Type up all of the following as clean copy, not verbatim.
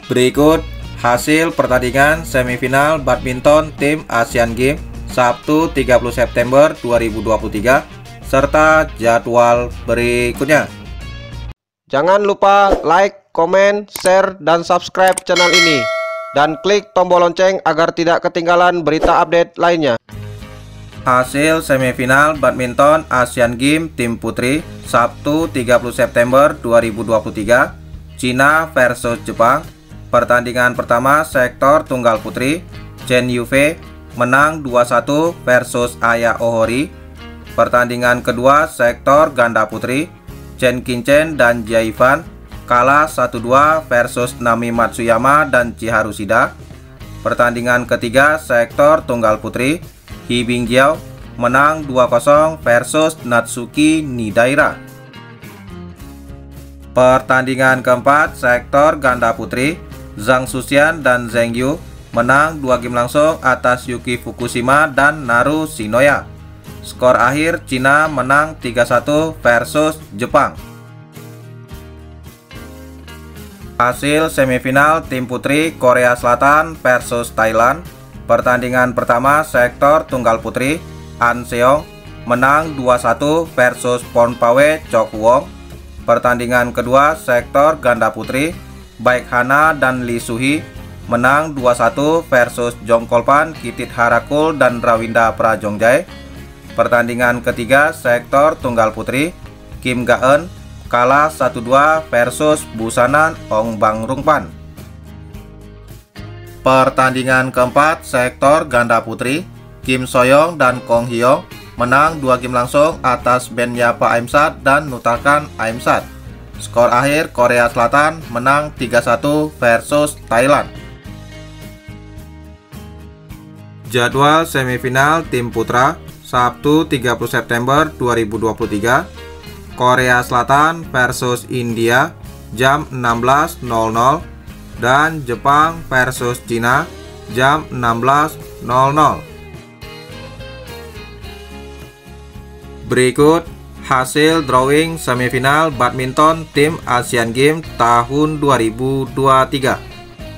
Berikut hasil pertandingan semifinal badminton tim Asian Games Sabtu 30 September 2023 serta jadwal berikutnya. Jangan lupa like, komen, share, dan subscribe channel ini dan klik tombol lonceng agar tidak ketinggalan berita update lainnya. Hasil semifinal badminton Asian Games tim putri Sabtu 30 September 2023 Cina versus Jepang. Pertandingan pertama sektor tunggal putri, Chen Yufei menang 2-1 versus Aya Ohori. Pertandingan kedua sektor ganda putri, Chen Qingchen dan Jia Yifan kalah 1-2 versus Nami Matsuyama dan Chiharu Shida. Pertandingan ketiga sektor tunggal putri, He Bingjiao menang 2-0 versus Natsuki Nidaira. Pertandingan keempat sektor ganda putri, Zhang Xuxian dan Zheng Yu menang 2 game langsung atas Yuki Fukushima dan Naru Shinoya. Skor akhir Cina menang 3-1 versus Jepang. Hasil semifinal tim putri Korea Selatan versus Thailand. Pertandingan pertama sektor tunggal putri, An Seong menang 2-1 versus Pornpawe Chok Wong. Pertandingan kedua sektor ganda putri, Baek Hana dan Lee Suhi menang 2-1 versus Jongkolpan Kitit Harakul dan Rawinda Prajongjai. Pertandingan ketiga sektor tunggal putri, Kim Ga-eun kalah 1-2 versus Busanan Ong Bang Rungpan. Pertandingan keempat sektor ganda putri, Kim Soyoung dan Kong Hyong menang 2 game langsung atas Ben Yapa Aimsat dan Nutakan Aimsat. Skor akhir Korea Selatan menang 3-1 versus Thailand. Jadwal semifinal tim putra Sabtu 30 September 2023, Korea Selatan versus India jam 16.00 dan Jepang versus Cina jam 16.00. Berikut hasil drawing semifinal badminton tim Asian Games tahun 2023.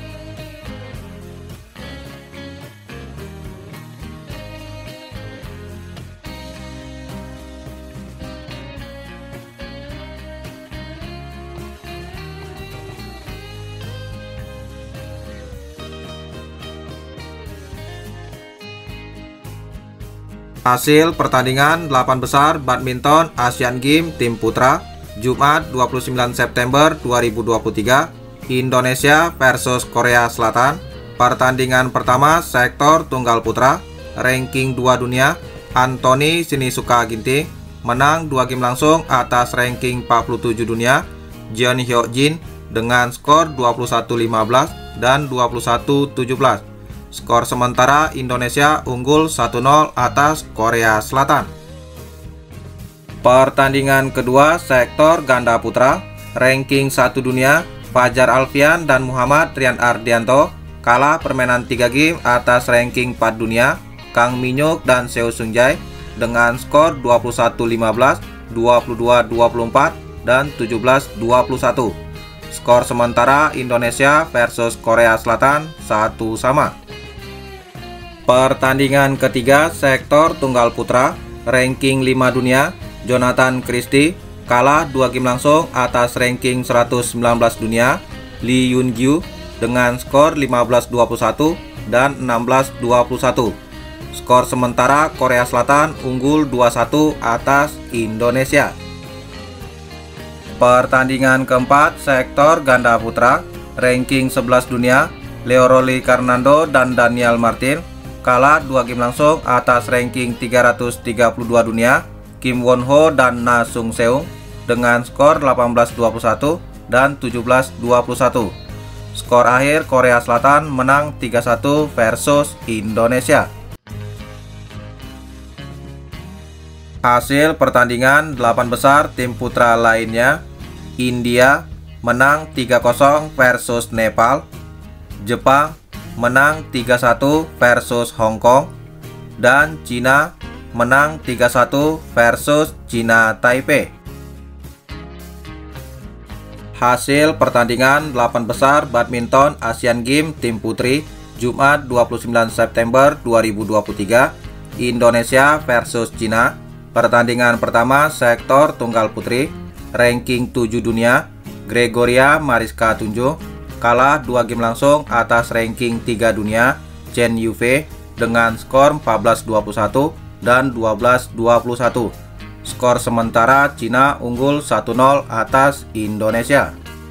Hasil pertandingan 8 besar badminton Asian Games tim putra Jumat 29 September 2023, Indonesia versus Korea Selatan. Pertandingan pertama sektor tunggal putra, ranking 2 dunia, Anthony Sinisuka Ginting menang 2 game langsung atas ranking 47 dunia, Jeon Hyo Jin dengan skor 21-15 dan 21-17. Skor sementara Indonesia unggul 1-0 atas Korea Selatan. Pertandingan kedua sektor ganda putra, ranking 1 dunia, Fajar Alfian dan Muhammad Rian Ardianto kalah permainan 3 game atas ranking 4 dunia, Kang Minyuk dan Seo Seung-jae dengan skor 21-15, 22-24 dan 17-21. Skor sementara Indonesia versus Korea Selatan 1-1. Pertandingan ketiga sektor tunggal putra, ranking 5 dunia, Jonathan Christie kalah 2 game langsung atas ranking 119 dunia, Lee Yun-gyu dengan skor 15-21 dan 16-21. Skor sementara Korea Selatan unggul 2-1 atas Indonesia. Pertandingan keempat sektor ganda putra, ranking 11 dunia, Leo Rolly Carnando dan Daniel Martin kalah 2 game langsung atas ranking 332 dunia, Kim Won Ho dan Na Sung Seung dengan skor 18-21 dan 17-21. Skor akhir Korea Selatan menang 3-1 versus Indonesia. Hasil pertandingan 8 besar tim putra lainnya, India menang 3-0 versus Nepal, Jepang menang 3-1 versus Hong Kong, dan Cina menang 3-1 versus Cina Taipei. Hasil pertandingan 8 besar badminton Asian Games tim putri Jumat 29 September 2023, Indonesia versus Cina. Pertandingan pertama sektor tunggal putri, ranking 7 dunia, Gregoria Mariska Tunjung kalah 2 game langsung atas ranking 3 dunia Chen Yufei dengan skor 14-21 dan 12-21. Skor sementara Cina unggul 1-0 atas Indonesia.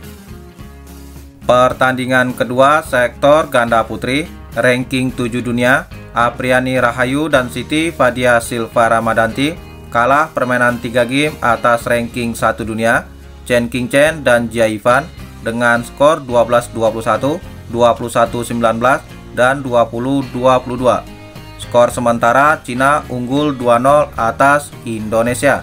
Pertandingan kedua sektor ganda putri, ranking 7 dunia, Apriani Rahayu dan Siti Fadia Silva Ramadanti kalah permainan 3 game atas ranking 1 dunia Chen Qingchen dan Jia Yifan dengan skor 12-21, 21-19, dan 20-22. Skor sementara Cina unggul 2-0 atas Indonesia.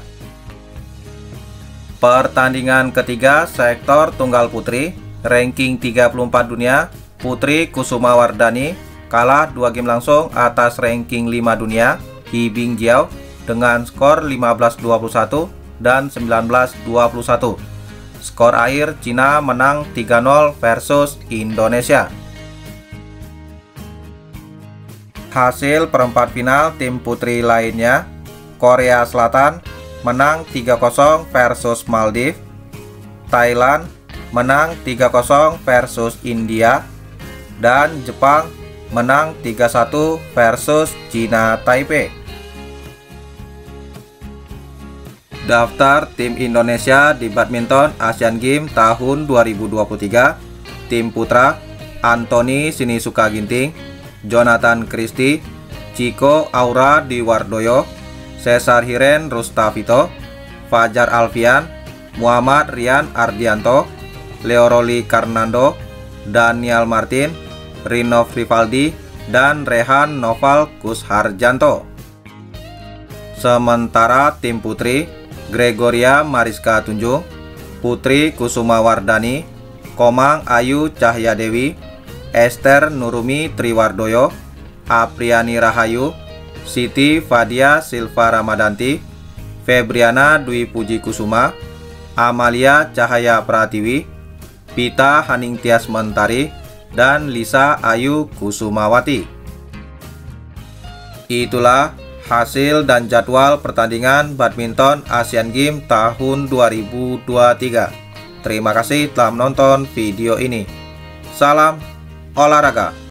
Pertandingan ketiga sektor tunggal putri, ranking 34 dunia, Putri Kusuma Wardani kalah 2 game langsung atas ranking 5 dunia He Bingjiao dengan skor 15-21 dan 19-21. Skor akhir Cina menang 3-0 versus Indonesia. Hasil perempat final tim putri lainnya, Korea Selatan menang 3-0 versus Maldives, Thailand menang 3-0 versus India, dan Jepang menang 3-1 versus Cina Taipei. Daftar tim Indonesia di badminton Asian Games tahun 2023. Tim putra, Anthony Sinisuka Ginting, Jonathan Christie, Chico Aura Diwardoyo, Cesar Hiren Rustavito, Fajar Alfian, Muhammad Rian Ardianto, Leoroli Karnando, Daniel Martin, Rinov Rivaldi, dan Rehan Noval Kusharjanto. Sementara tim putri, Gregoria Mariska Tunjung, Putri Kusuma Wardani, Komang Ayu Cahyadewi, Esther Nurumi Triwardoyo, Apriani Rahayu, Siti Fadia Silva Ramadanti, Febriana Dwi Puji Kusuma, Amalia Cahaya Pratiwi, Pita Haningtyas Mentari, dan Lisa Ayu Kusumawati. Itulah hasil dan jadwal pertandingan badminton Asian Games tahun 2023. Terima kasih telah menonton video ini. Salam olahraga.